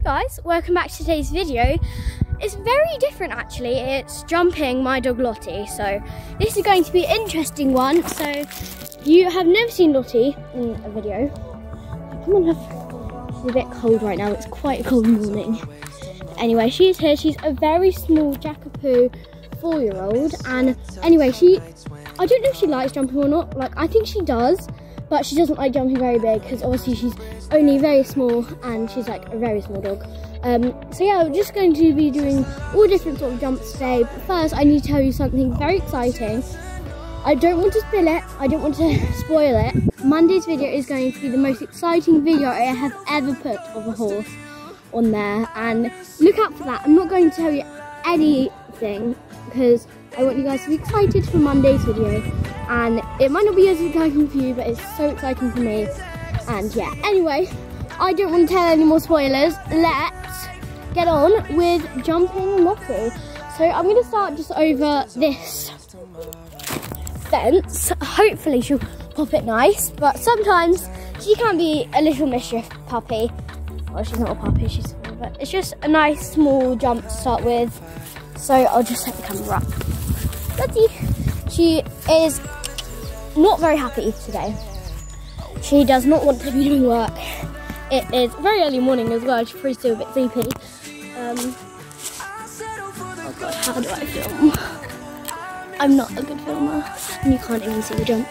Guys, welcome back to today's video. It's very different actually. It's jumping my dog Lottie, so this is going to be an interesting one. So you have never seen Lottie in a video. Come on, love. She's a bit cold right now. It's quite a cold morning. Anyway, she's here. She's a very small Jackapoo 4-year-old, and anyway, I don't know if she likes jumping or not. Like, I think she does, but she doesn't like jumping very big because obviously she's only very small and she's like a very small dog. So yeah, we're just going to be doing all different sort of jumps today. But first, I need to tell you something very exciting. I don't want to spill it. I don't want to spoil it. Monday's video is going to be the most exciting video I have ever put of a horse on there, and look out for that. I'm not going to tell you anything because I want you guys to be excited for Monday's video, and it might not be as exciting for you, but it's so exciting for me. And yeah, anyway, I don't want to tell any more spoilers. Let's get on with jumping Lottie. So I'm going to start just over this fence. Hopefully she'll pop it nice, but sometimes she can be a little mischief puppy. Well, she's not a puppy, she's small, but it's just a nice small jump to start with. So I'll just set the camera up. Lottie, she is not very happy today. She does not want to be doing work. It is very early morning as well. She's probably still a bit sleepy. Oh God, how do I film? I'm not a good filmer, and you can't even see the jump.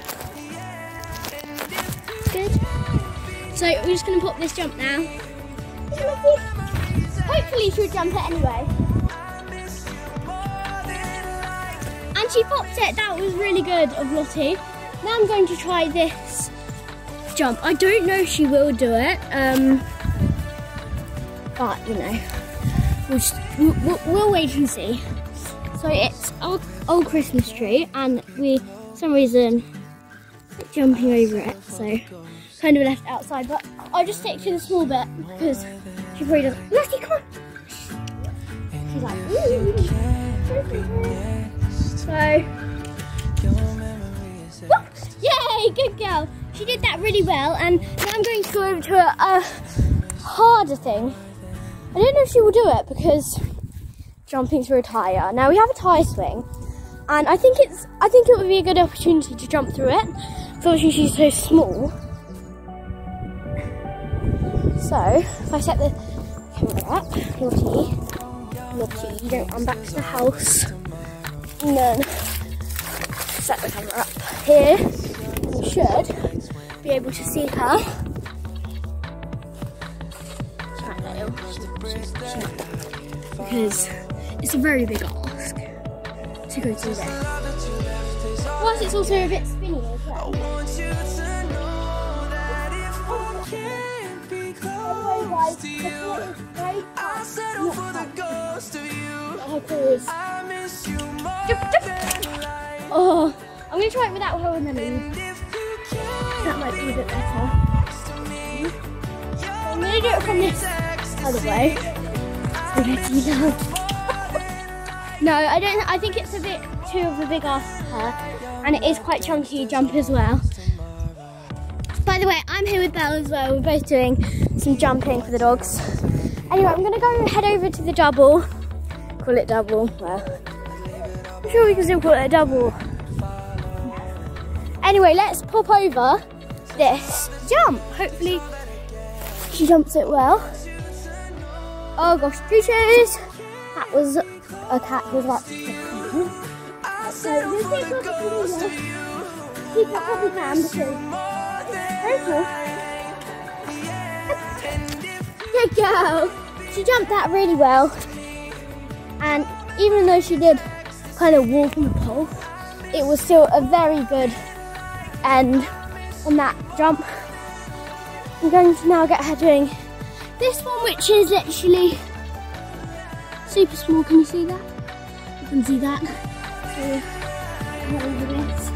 Good. So we're just going to pop this jump now. Hopefully she'll jump it anyway. And she popped it. That was really good of Lottie. Now I'm going to try this jump. I don't know if she will do it, but you know, we'll wait and see. So it's our old Christmas tree, and we, for some reason, jumping over it, so kind of left outside. But I'll just stick to the small bit because she probably doesn't. Lottie, come on! She's like, ooh. So, whoop, yay, good girl. She did that really well, and now I'm going to go over to a harder thing. I don't know if she will do it because jumping through a tyre. Now we have a tyre swing, and I think it would be a good opportunity to jump through it. Unfortunately, she's so small. So if I set the camera up, Lottie, you don't run back to the house. And then set the camera up here. You should be able to see her. Because it's a very big ask to go through there. Plus it's also a bit spinny as well. Oh, I'm going to try it without her on the lead. That might be a bit better. I'm going to do it from this other way. No, I think it's a bit too of a big ask for her, and it is quite chunky jump as well. By the way, I'm here with Belle as well. We're both doing some jumping for the dogs. Anyway, I'm going to go head over to the double. Call it double. Well, I'm sure we can still call it a double. Anyway, let's pop over this jump. Hopefully she jumps it well. Oh gosh, pooches! That was a cat who was about to come. So we'll see if we probably can because very cool. Good girl! She jumped that really well. And even though she did kind of walk on the pole, it was still a very good end on that jump. I'm going to now get her doing this one, which is literally super small. Can you see that? You can see that. So, over this.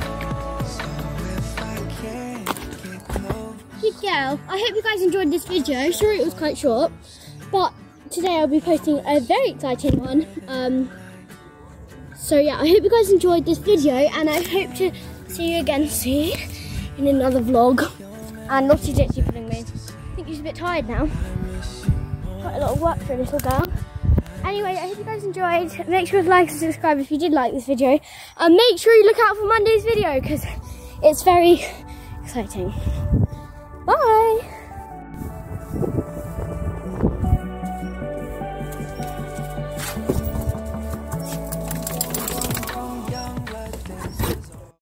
Good girl. I hope you guys enjoyed this video. Sorry it was quite short, but today I'll be posting a very exciting one. So yeah, I hope you guys enjoyed this video, and I hope to see you again soon in another vlog. And Lottie's actually pulling me. I think she's a bit tired now. Quite a of work for a little girl. Anyway, I hope you guys enjoyed. Make sure to like and subscribe if you did like this video. And make sure you look out for Monday's video because it's very exciting. Bye!